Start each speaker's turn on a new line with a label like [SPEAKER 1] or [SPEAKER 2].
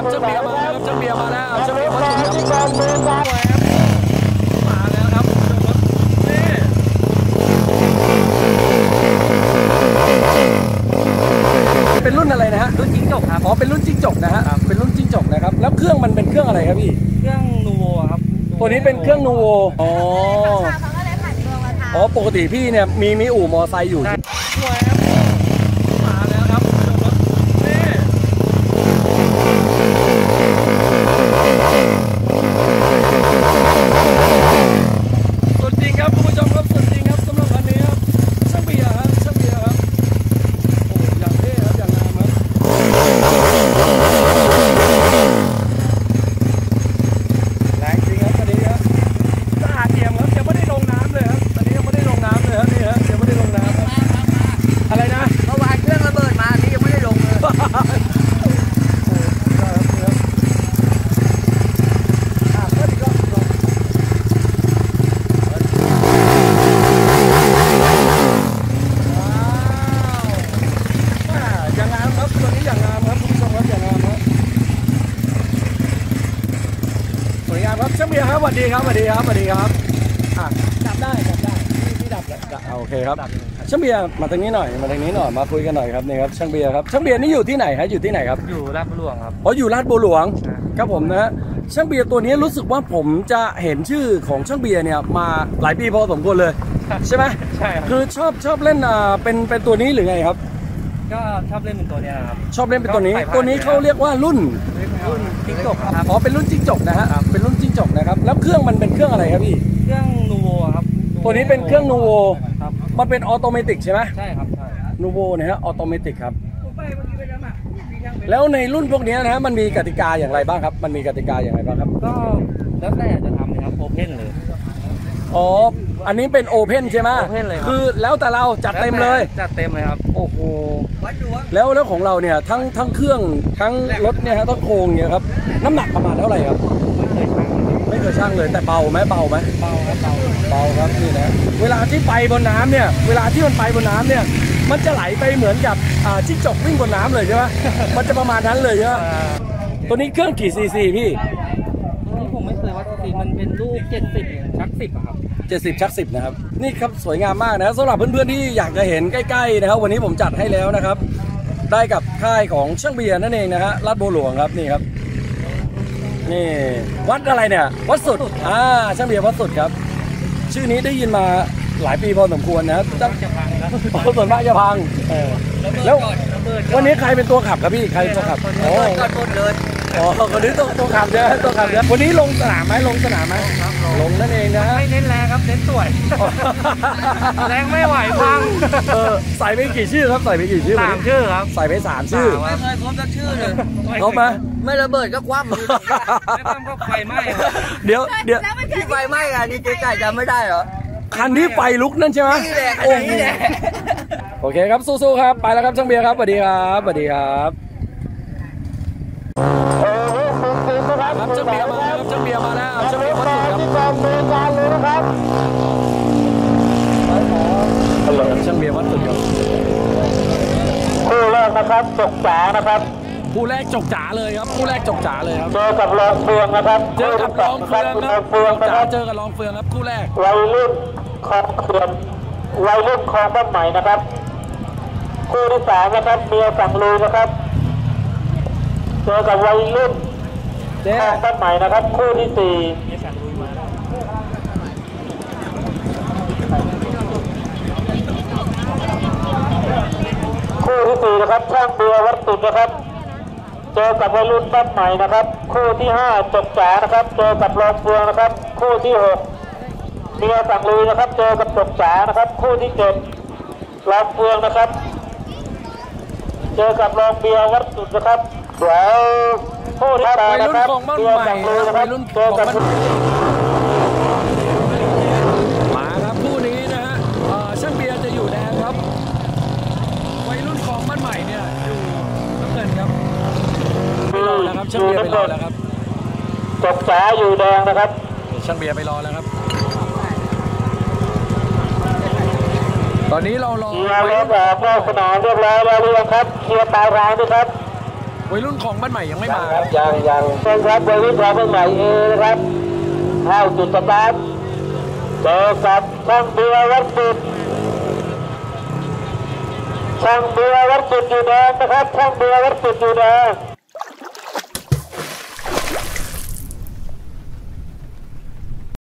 [SPEAKER 1] ครับช่างเบียร์มาครับช่างเบียร์มาแล้วช่างเบียร์มาแล้วมาแล้วครับนี่เป็นรุ่นอะไรนะฮะรุ่นจิ้งจกครับอ๋อเป็นรุ่นจิ้งจกนะฮะเป็นรุ่นจิ้งจกนะครับแล้วเครื่องมันเป็นเครื่องอะไรครับพี่
[SPEAKER 2] เครื่องนูโวครับ
[SPEAKER 1] ตัวนี้เป็นเครื่องนูโวอ๋ออ๋อปกติพี่เนี่ยมีอู่มอไซค์อยู่มาแล้วครับนี่สุดจริงครับคุณผู้ชมครับสุดจริงครับสำหรับคันนี้ครับช่างเบียร์ครับช่างเบียร์ครับโอ้อย่างเท่ครับอย่างงามครับแรงจริงครับคันนี้ครับสะอาดเอี่ยมครับยังไม่ได้ลงน้ำเลยครับตอนนี้ยังไม่ได้ลงน้ำเลยครับนี่ครับยังไม่ได้ลงน้ำครับอะไรนะ
[SPEAKER 2] เมื่อวานเครื่องระเบิดมานี่ยังไม่ได้ลงเลย
[SPEAKER 1] ช่างเบียร์ครับสวัสดีครับสวัสดีครับสวัสดีครับดับได้พี่ดับโอเคครับช่างเบียร์มาทางนี้หน่อยมาคุยกันหน่อยครับนี่ครับช่างเบียร์ครับช่างเบียร์นี่อยู่ที่ไหนฮะอยู่ที่ไหนครับ
[SPEAKER 2] อยู่ลาดบัวหลวงครับ
[SPEAKER 1] อ๋ออยู่ลาดบัวหลวงครับผมนะฮะช่างเบียร์ตัวนี้รู้สึกว่าผมจะเห็นชื่อของช่างเบียร์เนี่ยมาหลายปีพอสมควรเลยใช่ไหม
[SPEAKER 2] ใช่
[SPEAKER 1] คือชอบเล่นเป็นตัวนี้หรือไงครับ
[SPEAKER 2] ก็ชอบเล่นเป็นตัวนี้ครับ
[SPEAKER 1] ชอบเล่นเป็นตัวนี้เขาเรียกว่ารุ่น
[SPEAKER 2] จิ้งจกครับ
[SPEAKER 1] อ๋อเป็นรุ่นจิ้งจกนะฮะเป็นรุ่นจิ้งจกนะครับแล้วเครื่องมันเป็นเครื่องอะไรครับพี่
[SPEAKER 2] เครื่องนูโวครับ
[SPEAKER 1] ตัวนี้เป็นเครื่องนูโวมันเป็นออโตเมติกใช่ไหม
[SPEAKER 2] ใช่ครับใช่
[SPEAKER 1] นูโวนะฮะออโตเมติกครับแล้วในรุ่นพวกนี้นะฮะมันมีกติกาอย่างไรบ้างครับมันมีกติกาอย่างไรบ้างครับ
[SPEAKER 2] ก็แล้วแต่จะทำนะครับโอเพ่นเลย
[SPEAKER 1] อ๋ออันนี้เป็นโอเพ่นใช่ไหม
[SPEAKER 2] โอเพ่นเลย
[SPEAKER 1] คือแล้วแต่เราจัดเต็มเลย
[SPEAKER 2] ครับ
[SPEAKER 1] โอ้โหแล้วของเราเนี่ยทั้งเครื่องทั้งรถเนี่ยฮะทั้งโครงเนี่ยครับน้ำหนักประมาณเท่าไหร่ครับไม่เคยช่างเลยแต่เบาไหมเบาครับนี่นะเวลาที่ไปบนน้ำเนี่ยเวลาที่มันไปบนน้ำเนี่ยมันจะไหลไปเหมือนกับจิ้งจกวิ่งบนน้ำเลยใช่ไหมมันจะประมาณนั้นเลยใช่ไหมตัวนี้เครื่องกี่ซีซีพี่
[SPEAKER 2] นี่ผมไม่เคยวัดซีมันเป็นลูก70ชัก10ครับ
[SPEAKER 1] 70ชัก10นะครับนี่ครับสวยงามมากนะสำหรับเพื่อนๆที่อยากจะเห็นใกล้ๆนะครับวันนี้ผมจัดให้แล้วนะครับได้กับค่ายของช่างเบียร์นั่นเองนะฮะลาดบัวหลวงครับนี่ครับนี่วัดอะไรเนี่ยวัดสุดช่างเบียร์วัดสุดครับชื่อนี้ได้ยินมาหลายปีพอสมควรนะ
[SPEAKER 2] จะพังนะ
[SPEAKER 1] ส่วนมากจะพังแล้ววันนี้ใครเป็นตัวขับครับพี่ใครเป็นตัวขับ
[SPEAKER 2] อ๋อเลย
[SPEAKER 1] คนนี้ตัวขับเยอะวันนี้ลงสนามไหมลงนั่นเองนะ
[SPEAKER 2] ไม่เน้นแรงครับเน้นสวยแรงไม่ไหวพัง
[SPEAKER 1] ใส่ไปกี่ชื่อครับใส่ไปกี่ชื่อ
[SPEAKER 2] 3 ชื่อครับ
[SPEAKER 1] ใส่ไป3 ชื่อ
[SPEAKER 2] ไม่เคยครบสักชื่อเลย
[SPEAKER 1] ครบไหม
[SPEAKER 2] ไม่ระเบิดก็คว่ำไม่คว่ำก็ไฟไหม้
[SPEAKER 1] เดี๋ยว
[SPEAKER 2] ที่ไฟไหม้อ่ะนี่เจ๊ไก่จำไม่ได้เหรอ
[SPEAKER 1] คันที่ไฟลุกนั่นใช่ไหมโอเคครับสู้ๆครับไปแล้วครับช่างเบียร์ครับสวัสดีครับช่างเบียร์มาครับช่างเบียร์มาแล้วช่างเบียร์มาสุดครับช่างเบียร์วัดสุดครับ
[SPEAKER 3] คู่แรกนะครับจกจ๋านะครับ
[SPEAKER 1] คู่แรกจกจ๋าเลยครับคู่แรกจกจ๋าเลยครับ
[SPEAKER 3] เจอกับรองเฟืองนะครับ
[SPEAKER 1] เจอกับรองเฟืองครับเจอกับรองเฟืองครับคู่แรก
[SPEAKER 3] วัยรุ่นคลองเขื่อนวัยรุ่นคลองบ้านใหม่นะครับคู่ที่3นะครับเมียสั่งลุยนะครับเจอกับวัยรุ่นคลองบ้านใหม่นะครับคู่ที่4คู่ที่4นะครับช่างเบียร์วัดสุดนะครับเจอกับวัยรุ่นบ้านใหม่นะครับคู่ที่5จกจ๋านะครับเจอกับรองเฟืองนะครับคู่ที่6เมียสั่งลุยนะครับเจอกับจกจ๋านะครับคู่ที่7รองเฟืองนะครับเจอกับรองเบียร์วัดสุดนะครับเดี๋ยวคู่ที่8นะครับเมียสั่งลุยนะครับเจอกับ
[SPEAKER 1] มาครับคู่นี้นะฮะช่างเบียร์จะอยู่แดงครับวัยรุ่นของบ้านใหม่เนี่ยอยู่น้ำเงินครับไปรอแล้วครับช่างเบียร์ไปรอแล้วครับ
[SPEAKER 3] จกจ๋าอยู่แดงนะครับ
[SPEAKER 1] ช่างเบียร์ไปรอแล้วครับตอนนี้เรารอ
[SPEAKER 3] รถแบบนอกสนามเรียบร้อยแล้วหรือยังครับเคลียร์ปลายทางด้วยครับ
[SPEAKER 1] วัยรุ่นของบ้านใหม่ยังไม่มา
[SPEAKER 3] ครับยังเป็นครับวัยรุ่นของบ้านใหม่นะครับเข้าจุดสตาร์ทเจอกับช่างเบียร์วัดสุดช่างเบียร์วัดสุดอยู่แดงนะครับช่างเบียร์วัดสุดอยู่แดง